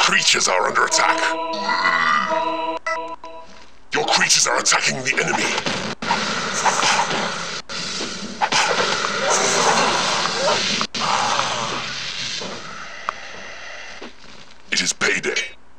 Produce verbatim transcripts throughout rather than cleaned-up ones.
creatures are under attack. Your creatures are attacking the enemy. It is payday.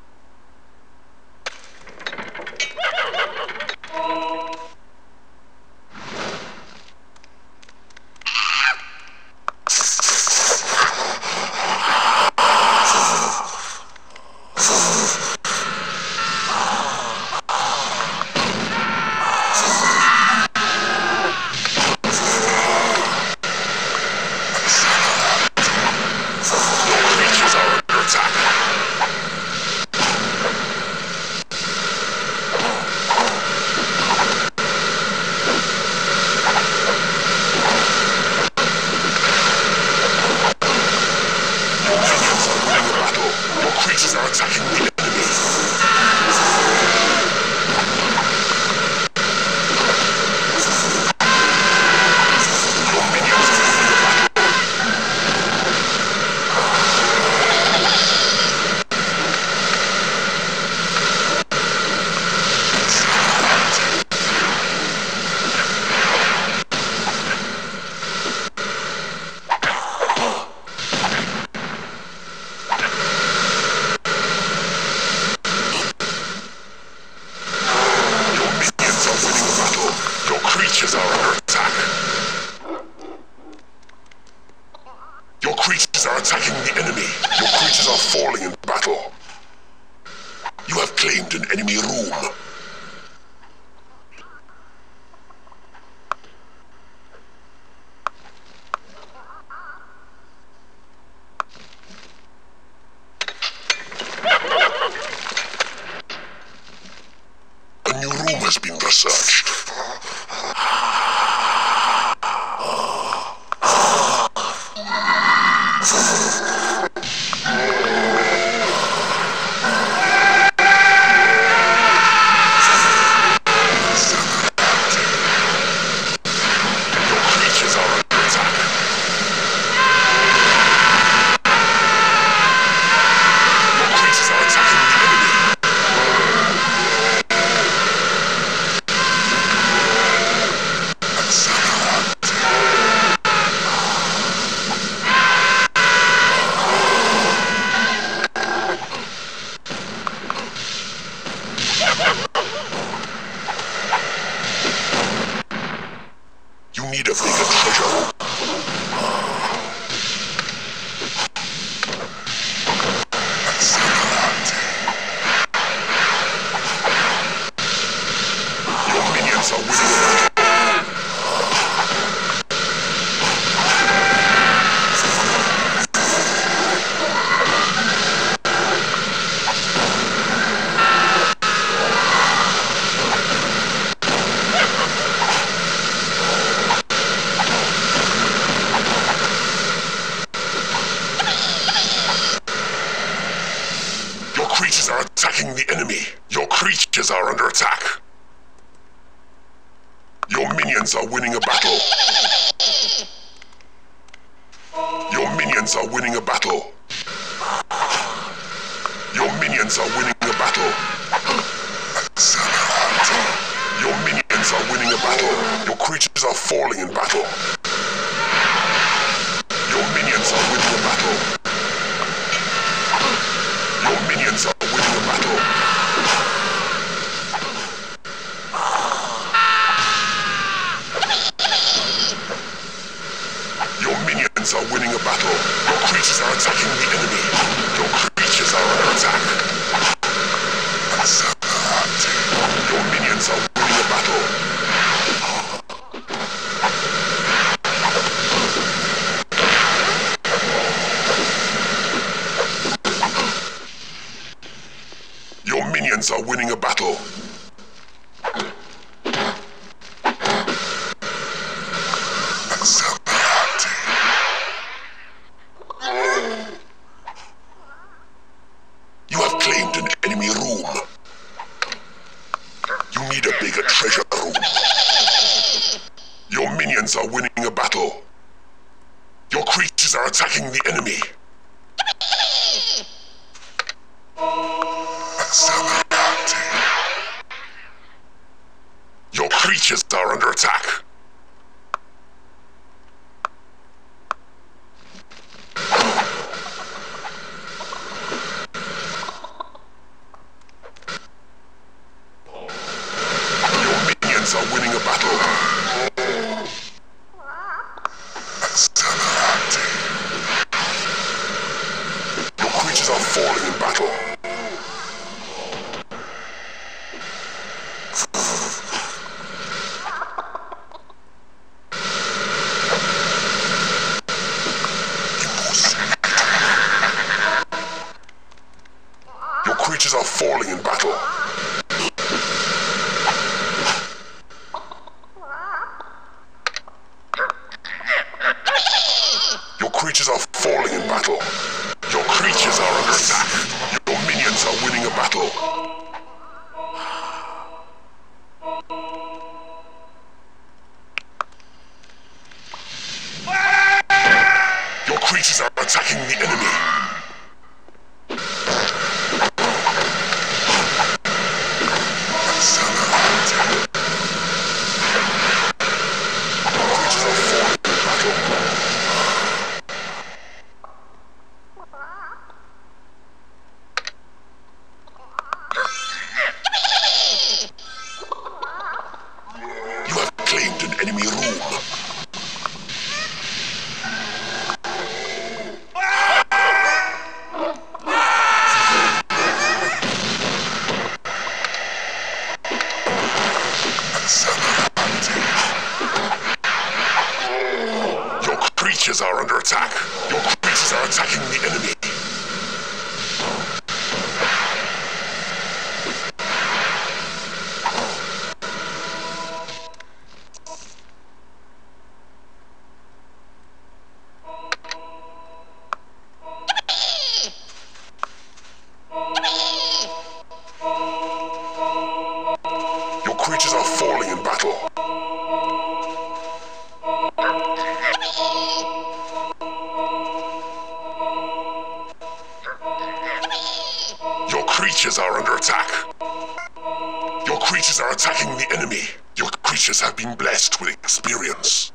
Are winning a battle. You have claimed an enemy room. You need a bigger treasure room. Your minions are winning a battle. Your creatures are attacking the enemy. creatures are under attack. Your minions are winning a battle. Accelerate. Your creatures are falling in battle. Your creatures are falling in battle. Your creatures are falling in battle. Your creatures are under attack. Your minions are winning a battle. Your creatures are attacking the enemy. You have claimed an enemy room. Your creatures are under attack. Your creatures are attacking the enemy. Your creatures are falling in battle. Your creatures are under attack. Your creatures are attacking the enemy. Your creatures have been blessed with experience.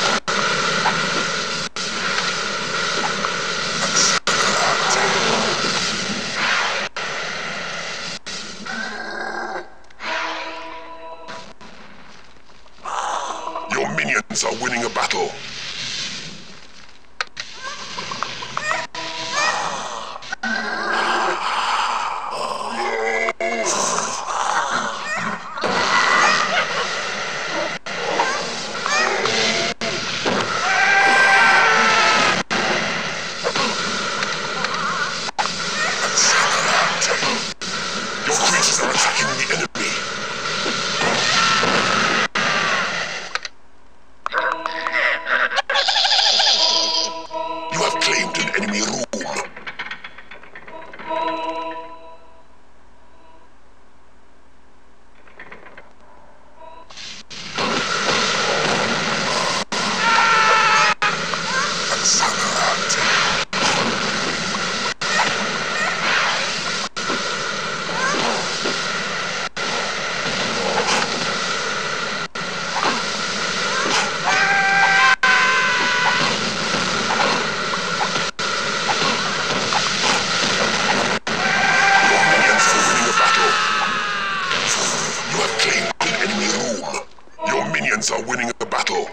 Your minions are winning a battle. Your creatures are attacking the enemy. You have claimed an enemy room. Are winning a battle.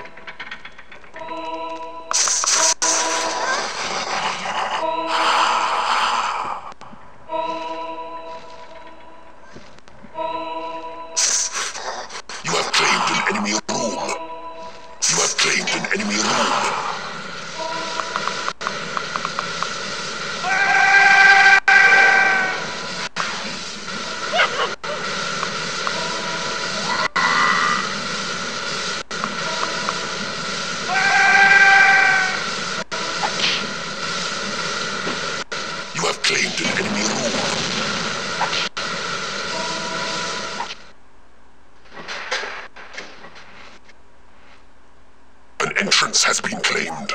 You have claimed an enemy room. You have claimed an enemy room. Claimed an enemy room. An entrance has been claimed.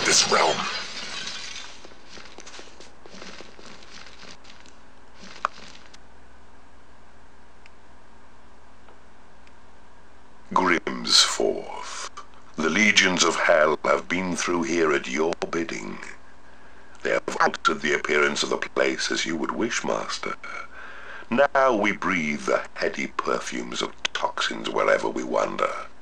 this realm. Grimsforth. The legions of hell have been through here at your bidding. They have altered the appearance of the place as you would wish, Master. Now we breathe the heady perfumes of toxins wherever we wander.